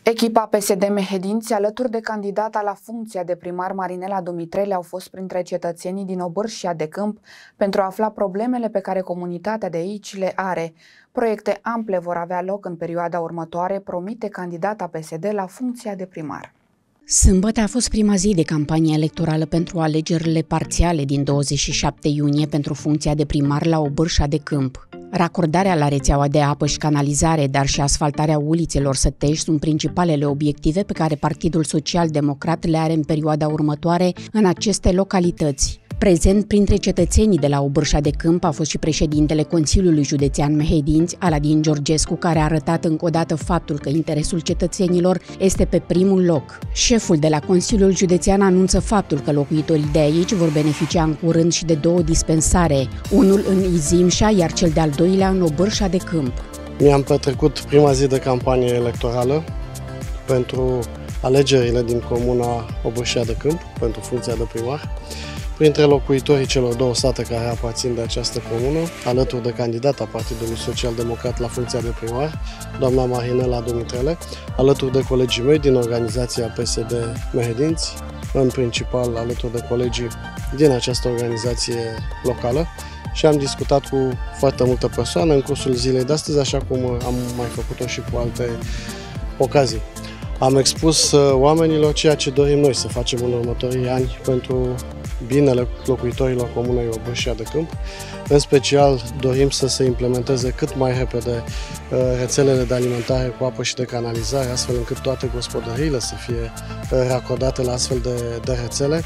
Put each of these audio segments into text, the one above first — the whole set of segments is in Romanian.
Echipa PSD Mehedinți, alături de candidata la funcția de primar Marinela Dumitrele, au fost printre cetățenii din Obârșia de Câmp pentru a afla problemele pe care comunitatea de aici le are. Proiecte ample vor avea loc în perioada următoare, promite candidata PSD la funcția de primar. Sâmbătă a fost prima zi de campanie electorală pentru alegerile parțiale din 27 iunie pentru funcția de primar la Obârșia de Câmp. Racordarea la rețeaua de apă și canalizare, dar și asfaltarea ulițelor sătești sunt principalele obiective pe care Partidul Social-Democrat le are în perioada următoare în aceste localități. Prezent printre cetățenii de la Obârșia de Câmp a fost și președintele Consiliului Județean Mehedinți, Aladin Georgescu, care a arătat încă o dată faptul că interesul cetățenilor este pe primul loc. Șeful de la Consiliul Județean anunță faptul că locuitorii de aici vor beneficia în curând și de 2 dispensare, unul în Izimșa, iar cel de-al doilea în Obârșia de Câmp. Mi-am petrecut prima zi de campanie electorală pentru alegerile din comuna Obârșia de Câmp, pentru funcția de primar. Printre locuitorii celor 2 sate care aparțin de această comună, alături de candidata Partidului Social-Democrat la funcția de primar, doamna Marinela Dumitrele, alături de colegii mei din organizația PSD Mehedinți, în principal alături de colegii din această organizație locală, și am discutat cu foarte multe persoane în cursul zilei de astăzi, așa cum am mai făcut-o și cu alte ocazii. Am expus oamenilor ceea ce dorim noi să facem în următorii ani pentru binele locuitorilor comunei Obârșia de Câmp. În special dorim să se implementeze cât mai repede rețelele de alimentare cu apă și de canalizare, astfel încât toate gospodăriile să fie racordate la astfel de rețele,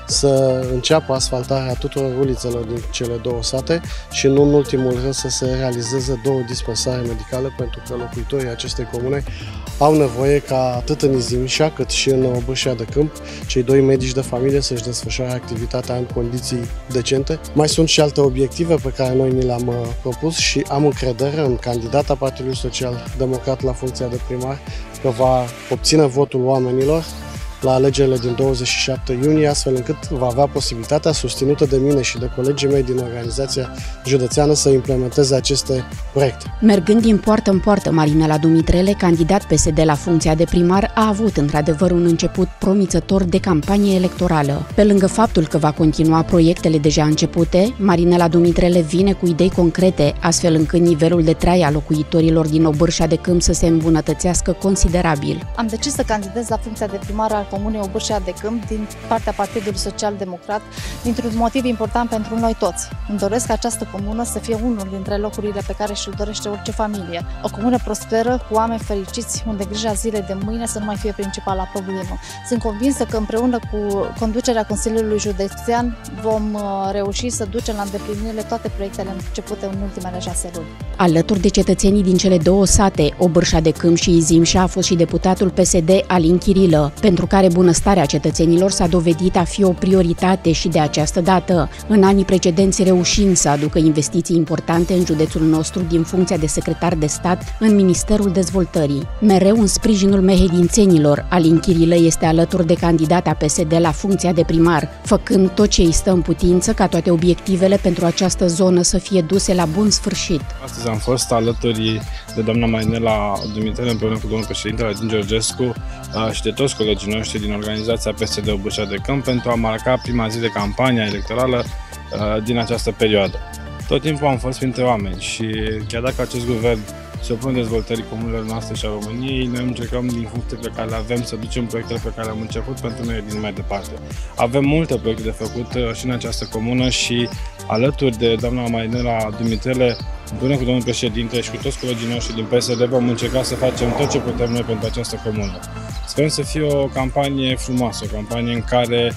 să înceapă asfaltarea tuturor ulițelor din cele 2 sate și, nu în ultimul rând, să se realizeze 2 dispensare medicale, pentru că locuitorii acestei comune au nevoie ca atât în Izimșa cât și în Obârșia de Câmp cei 2 medici de familie să-și desfășoare activitatea în condiții decente. Mai sunt și alte obiective pe care noi ni le-am propus și am încredere în candidata Partidului Social-Democrat la funcția de primar că va obține votul oamenilor la alegerile din 27 iunie, astfel încât va avea posibilitatea, susținută de mine și de colegii mei din organizația județeană, să implementeze aceste proiecte. Mergând din poartă în poartă, Marinela Dumitrele, candidat PSD la funcția de primar, a avut într-adevăr un început promițător de campanie electorală. Pe lângă faptul că va continua proiectele deja începute, Marinela Dumitrele vine cu idei concrete, astfel încât nivelul de trai al locuitorilor din Obârșia de Câmp să se îmbunătățească considerabil. Am decis să candidez la funcția de primar al comunei Obârșia de Câmp din partea Partidului Social-Democrat, dintr-un motiv important pentru noi toți. Îmi doresc ca această comună să fie unul dintre locurile pe care și-l dorește orice familie. O comună prosperă, cu oameni fericiți, unde grija zilei de mâine să nu mai fie principala problemă. Sunt convinsă că împreună cu conducerea Consiliului Județean vom reuși să ducem la îndeplinire toate proiectele începute în ultimele 6 luni. Alături de cetățenii din cele 2 sate, Obârșia de Câmp și Izimșa, a fost și deputatul PSD Alin Chirilă, pentru care bunăstarea cetățenilor s-a dovedit a fi o prioritate și de această dată, în anii precedenți reușind să aducă investiții importante în județul nostru din funcția de secretar de stat în Ministerul Dezvoltării. Mereu în sprijinul mehedințenilor, Alin Chirilă este alături de candidata PSD la funcția de primar, făcând tot ce îi stă în putință ca toate obiectivele pentru această zonă să fie duse la bun sfârșit. Astăzi am fost alături de doamna Marinela Dumitrele împreună cu domnul președinte Aladin Georgescu și de toți colegii noștri din organizația PSD Obârșia de Câmp pentru a marca prima zi de campanie electorală din această perioadă. Tot timpul am fost printre oameni și chiar dacă acest guvern se opune dezvoltării comunelor noastre și a României, noi încercăm din funcțiile pe care le avem să ducem proiectele pe care le-am început pentru noi din mai departe. Avem multe proiecte de făcut și în această comună și alături de doamna Marinela Dumitrele, împreună cu domnul președinte și cu toți colegii noștri din PSD, vom încerca să facem tot ce putem noi pentru această comună. Sperăm să fie o campanie frumoasă, o campanie în care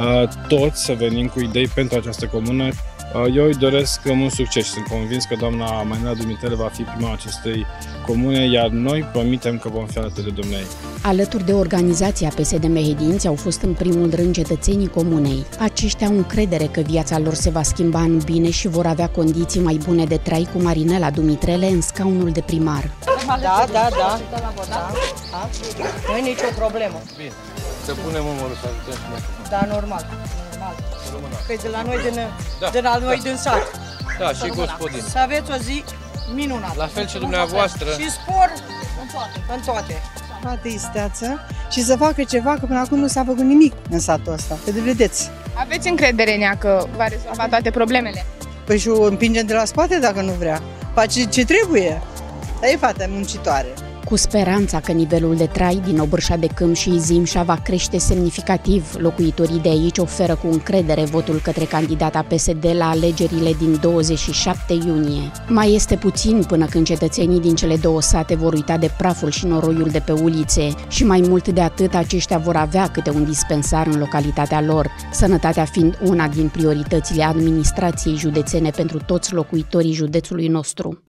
toți să venim cu idei pentru această comună. Eu îi doresc mult succes și sunt convins că doamna Marinela Dumitrele va fi prima acestei comune, iar noi promitem că vom fi alături de dumneai. Alături de organizația PSD Mehedinți au fost în primul rând cetățenii comunei. Aceștia au încredere că viața lor se va schimba în bine și vor avea condiții mai bune de trai cu Marinela Dumitrele în scaunul de primar. Da. Nu e nicio problemă. Bine, să punem umărul să ajutăm și noi. Da, normal. Că e de la noi, din sat. Da, și gospodin. Să aveți o zi minunată. La fel și dumneavoastră. Și spor în toate. bate isteață și să facă ceva, că până acum nu s-a făcut nimic în satul ăsta, pe de vedeți. Aveți încredere în ea că va rezolva toate problemele? Păi și o împingem de la spate dacă nu vrea. Face ce trebuie. Dar e fata muncitoare. Cu speranța că nivelul de trai din Obârșa de Câmp și Zimșa va crește semnificativ, locuitorii de aici oferă cu încredere votul către candidata PSD la alegerile din 27 iunie. Mai este puțin până când cetățenii din cele două sate vor uita de praful și noroiul de pe ulițe și mai mult de atât aceștia vor avea câte un dispensar în localitatea lor, sănătatea fiind una din prioritățile administrației județene pentru toți locuitorii județului nostru.